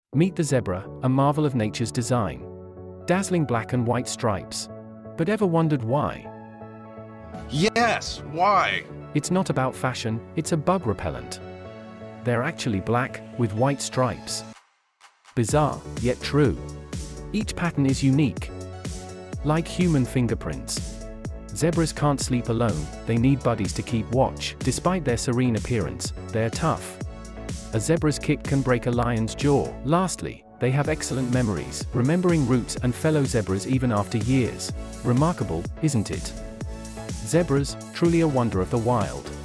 Meet the zebra, a marvel of nature's design. Dazzling black and white stripes. But ever wondered why? Yes, why? It's not about fashion, it's a bug repellent. They're actually black, with white stripes. Bizarre, yet true. Each pattern is unique. Like human fingerprints. Zebras can't sleep alone, they need buddies to keep watch. Despite their serene appearance, they're tough. A zebra's kick can break a lion's jaw. Lastly, they have excellent memories, remembering routes and fellow zebras even after years. Remarkable, isn't it? Zebras, truly a wonder of the wild.